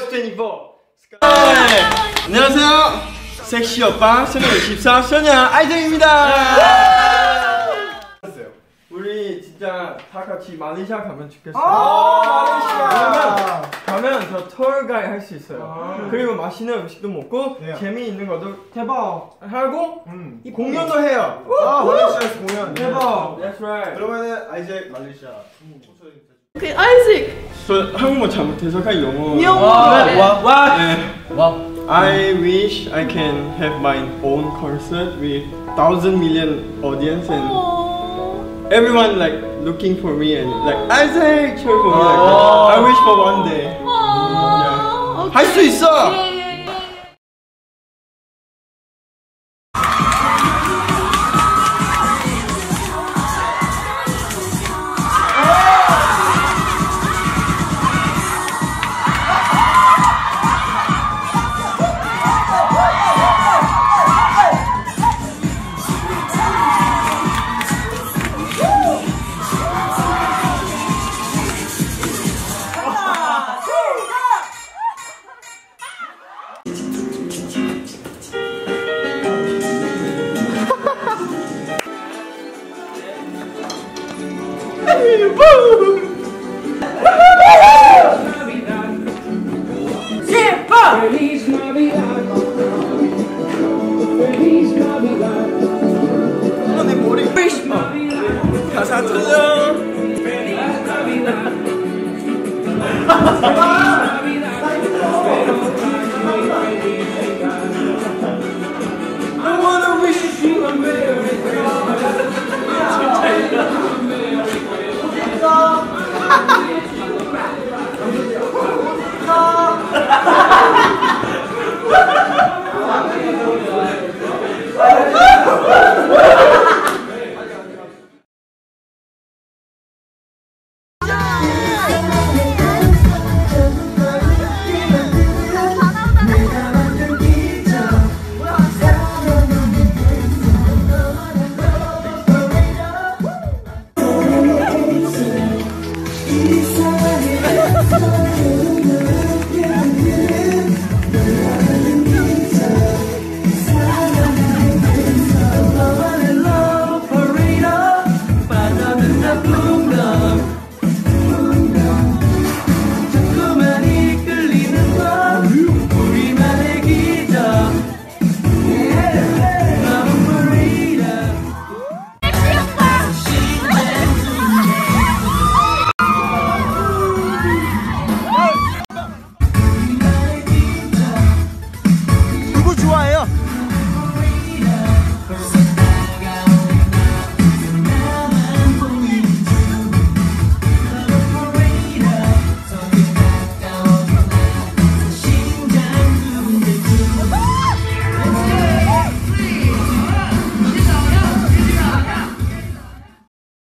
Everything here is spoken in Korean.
BOYS24 네. 안녕하세요. 섹시 오빠 소녀 24 소녀 아이들입니다. 우리 진짜 다 같이 말레이시아 가면 좋겠어요. 말레이시아 가면 저 투어 가이드 할 수 있어요. 그리고 맛있는 음식도 먹고 재미있는 것도 대박 하고 공연도 해요. 말레이시아에서 공연 대박. That's right. 그러면은 아이제 말레이시아 오케이, 아이색. 저 한국말 잘못해서 그냥 영어. 영어. 와. I wish I can have my own concert with 1,000 million audience and everyone like looking for me and like Isaac cheer for me like that. I wish for one day. 할 수 있어. Feliz Navidad. Feliz Navidad. 내 머리. 가사 틀려. Feliz Navidad.